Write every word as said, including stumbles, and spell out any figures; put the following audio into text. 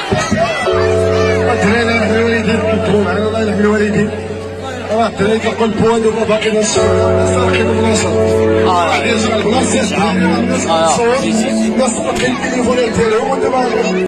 الدراري الله يحمي الوالدين كنتو معنا الله يحمي الوالدين. راه الدراري كيقول بوالو ما باقي ناس سارقين البلاصه. اه ديال البلاصه الناس باقيين التليفونات ديالهم ودابا